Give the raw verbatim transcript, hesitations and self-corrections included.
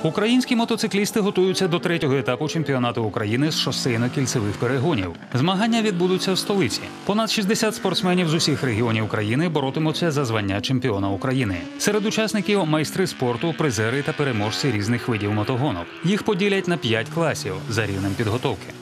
Українські мотоциклісти готуються до третього етапу чемпіонату України з шосейно-кільцевих перегонів. Змагання відбудуться в столиці. Понад шістдесят спортсменів з усіх регіонів країни боротимуться за звання чемпіона України. Серед учасників – майстри спорту, призери та переможці різних видів мотогонок. Їх поділять на п'ять класів за рівнем підготовки.